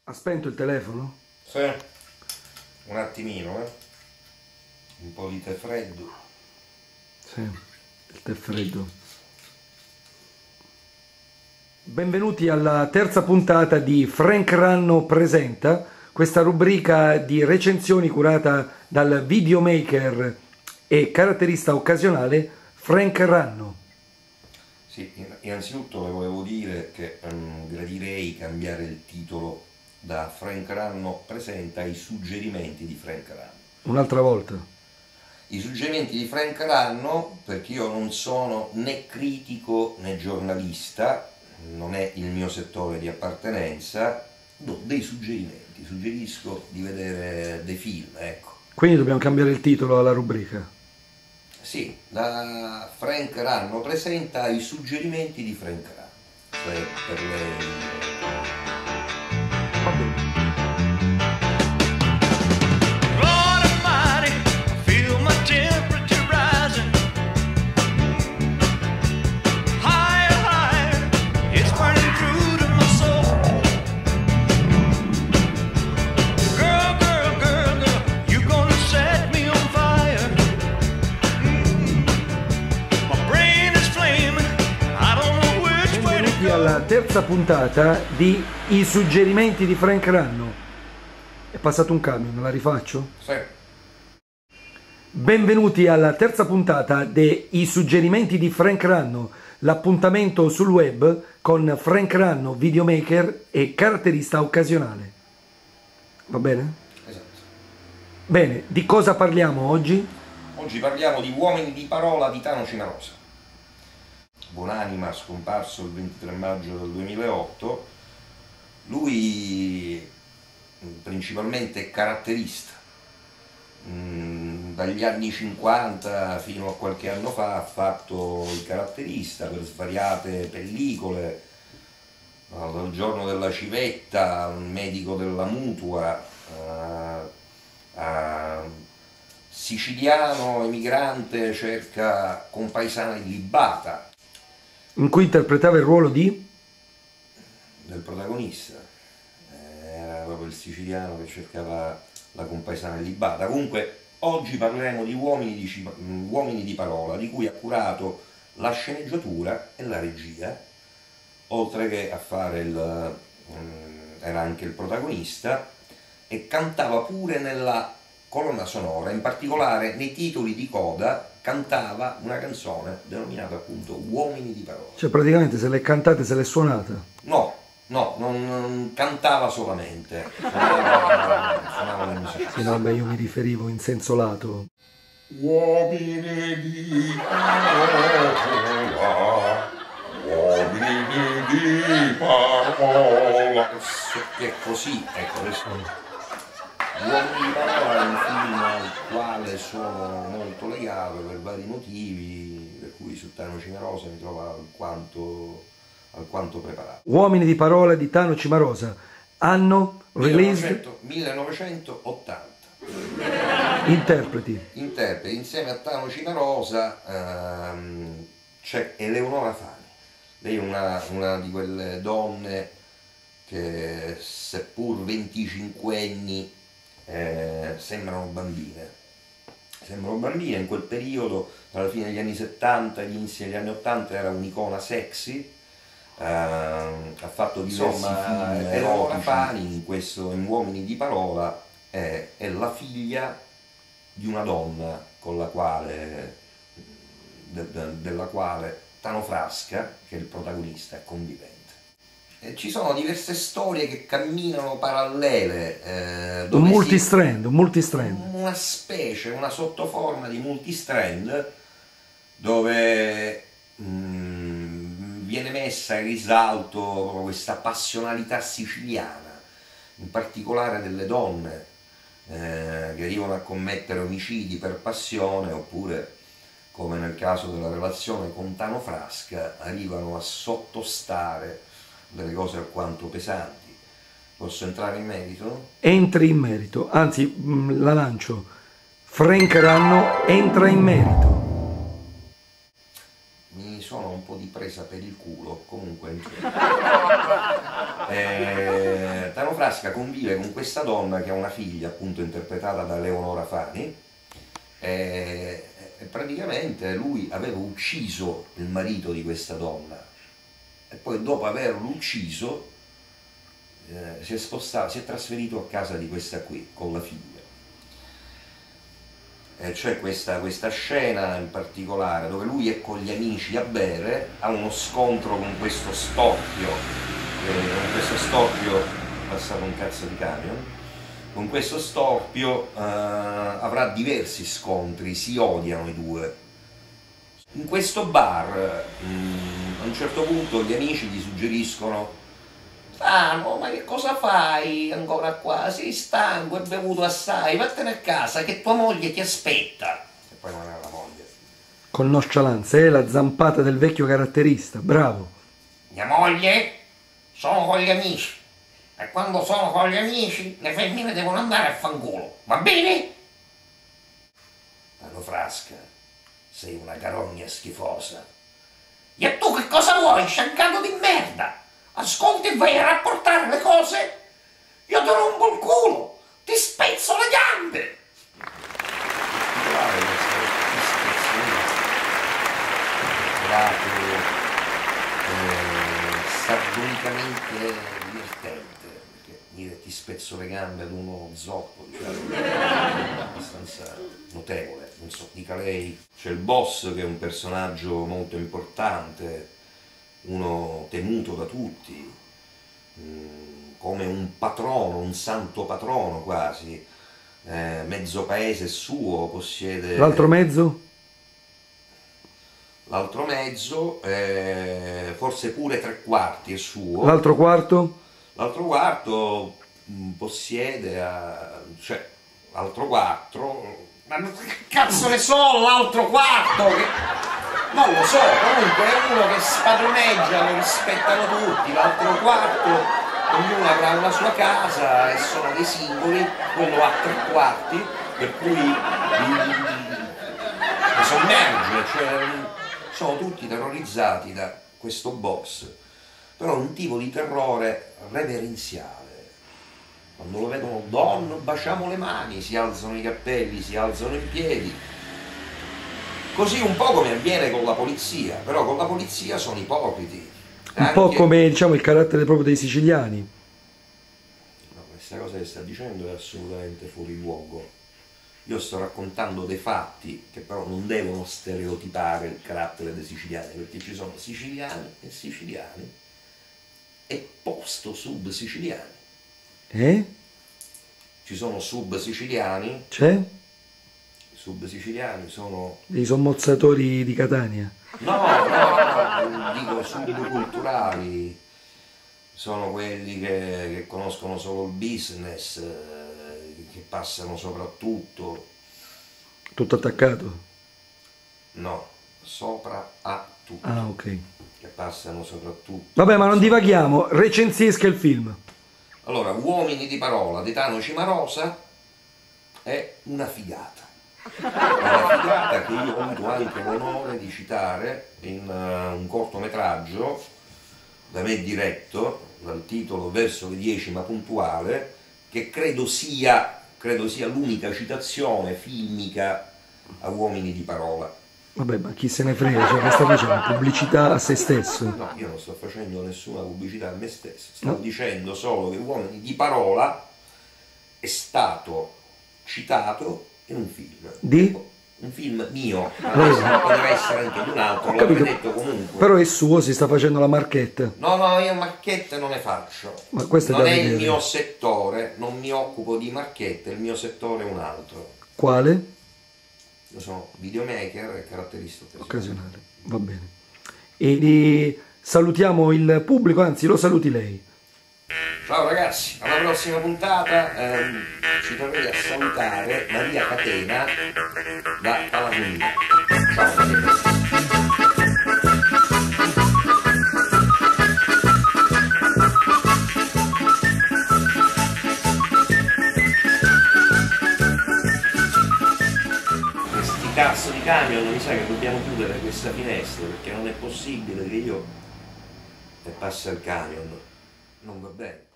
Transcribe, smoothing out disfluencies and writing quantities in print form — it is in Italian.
Ha spento il telefono? Sì, un attimino, un po' di tè freddo. Sì, il tè freddo. Benvenuti alla terza puntata di Frank Ranno Presenta, questa rubrica di recensioni curata dal videomaker e caratterista occasionale Frank Ranno. Sì, innanzitutto le volevo dire che gradirei cambiare il titolo da Frank Ranno Presenta ai suggerimenti di Frank Ranno. Un'altra volta. I suggerimenti di Frank Ranno, perché io non sono né critico né giornalista, non è il mio settore di appartenenza, do dei suggerimenti, suggerisco di vedere dei film, ecco. Quindi dobbiamo cambiare il titolo alla rubrica. Sì, da Frank Ranno Presenta i suggerimenti di Frank Ranno. Cioè, per Va bene. Alla terza puntata di I suggerimenti di Frank Ranno. È passato un camion, la rifaccio? Sì. Benvenuti alla terza puntata di I suggerimenti di Frank Ranno, l'appuntamento sul web con Frank Ranno, videomaker e caratterista occasionale. Va bene? Esatto. Bene, di cosa parliamo oggi? Oggi parliamo di Uomini di parola di Tano Cimarosa. Buonanima, scomparso il 23 maggio del 2008, lui principalmente caratterista, dagli anni 50 fino a qualche anno fa ha fatto il caratterista per svariate pellicole, dal Giorno della civetta, al Medico della mutua, Siciliano emigrante cerca compaesana illibata, In cui interpretava il ruolo di? del protagonista, era proprio il siciliano che cercava la compaesana illibata. Comunque oggi parleremo di uomini di parola, di cui ha curato la sceneggiatura e la regia, oltre che a fare era anche il protagonista e cantava pure nella colonna sonora, in particolare nei titoli di coda cantava una canzone denominata appunto Uomini di parola. Cioè praticamente se l'è cantata, se l'è suonata? No, non cantava solamente, suonava le musiche. Sì, no, beh, io mi riferivo in senso lato. Uomini di parola, uomini di parola. Che è così, ecco adesso. Uomini di parola è un film al quale sono molto legato per vari motivi, per cui su Tano Cimarosa mi trova alquanto preparato. Uomini di parola di Tano Cimarosa, anno release 1980. interpreti. Interpreti insieme a Tano Cimarosa c'è Eleonora Fani. Lei è una di quelle donne che seppur 25enni sembrano bambine. In quel periodo, tra la fine degli anni 70 e gli inizi degli anni 80, era un'icona sexy, ha fatto diversi film. Eleonora Fani in Uomini di parola è la figlia di una donna con la quale, della quale Tano Frasca, che è il protagonista, è convivente. Ci sono diverse storie che camminano parallele. Un multistrand. Una specie, una sottoforma di multistrand dove viene messa in risalto questa passionalità siciliana, in particolare delle donne che arrivano a commettere omicidi per passione oppure, come nel caso della relazione con Tano Frasca, arrivano a sottostare delle cose alquanto pesanti. Posso entrare in merito? Entri in merito, anzi la lancio. Frank Ranno entra in merito. Mi sono un po' di presa per il culo, comunque. Tano Frasca convive con questa donna che ha una figlia, appunto interpretata da Eleonora Fani, e praticamente lui aveva ucciso il marito di questa donna e poi dopo averlo ucciso si è trasferito a casa di questa qui con la figlia. C'è questa scena in particolare dove lui è con gli amici a bere, ha uno scontro con questo storpio, passato un cazzo di camion, con questo storpio avrà diversi scontri, si odiano i due. In questo bar a un certo punto gli amici gli suggeriscono: Fano, ma che cosa fai ancora qua? Sei stanco, hai bevuto assai, vattene a casa che tua moglie ti aspetta. E poi non era la moglie. Con nonchalance, la zampata del vecchio caratterista, bravo. Mia moglie? Sono con gli amici. E quando sono con gli amici, le femmine devono andare a fanculo. Va bene? Tano Frasca, sei una carogna schifosa. E tu che cosa vuoi, sciancato di merda? Ascolti e vai a rapportare le cose? Io ti rompo il culo, ti spezzo le gambe. Sardonicamente divertente, perché dire ti spezzo le gambe ad uno zoppo, diciamo, è abbastanza notevole, non so, dica lei. C'è il boss che è un personaggio molto importante, uno temuto da tutti, come un patrono, un santo patrono quasi, mezzo paese suo, possiede... L'altro mezzo? L'altro mezzo, forse pure 3/4 è suo. L'altro quarto? L'altro quarto possiede, cioè, l'altro quarto, ma che cazzo ne so, l'altro quarto? Non lo so, comunque è uno che spadroneggia, lo rispettano tutti, l'altro quarto, ognuno avrà una sua casa e sono dei singoli, quello ha 3/4, per cui li sommerge, cioè sono tutti terrorizzati da questo boss, però un tipo di terrore reverenziale. Quando lo vedono, Don, baciamo le mani, si alzano i cappelli, si alzano in piedi. Così un po' come avviene con la polizia, però con la polizia sono ipocriti. Un po' come, diciamo, il carattere proprio dei siciliani. No, questa cosa che sta dicendo è assolutamente fuori luogo. Io sto raccontando dei fatti che però non devono stereotipare il carattere dei siciliani, perché ci sono siciliani e post-sub-siciliani. Ci sono sub-siciliani. C'è? I sub-siciliani sono... I sommozzatori di Catania. No, dico subculturali. Sono quelli che conoscono solo il business, che passano soprattutto... Tutto attaccato? No, sopra a tutto. Ah, ok. Che passano soprattutto... Vabbè, ma non divaghiamo, recensisca il film. Allora, Uomini di parola di Tano Cimarosa è una figata. È una figata che io ho avuto anche l'onore di citare in un cortometraggio da me diretto, dal titolo Verso le 10 ma puntuale, che credo sia l'unica citazione filmica a Uomini di parola. Vabbè, ma chi se ne frega, cioè, che sta facendo? Pubblicità a se stesso? No, io non sto facendo nessuna pubblicità a me stesso, sto dicendo solo che Uomini di parola è stato citato in un film. Di? Un film mio, ma poteva essere anche di un altro, l'avrei detto comunque. Però è suo, si sta facendo la marchetta. No, io marchette non ne faccio. Ma questo non è vedere. Il mio settore, non mi occupo di marchette, il mio settore è un altro. Quale? Io sono videomaker e caratterista occasionale. Va bene. E salutiamo il pubblico, anzi lo saluti lei. Ciao ragazzi, alla prossima puntata ci tornerei a salutare Maria Catena da Palagonia. Ciao ragazzi. Cazzo di camion, mi sa che dobbiamo chiudere questa finestra perché non è possibile che io e passa il camion non va bene.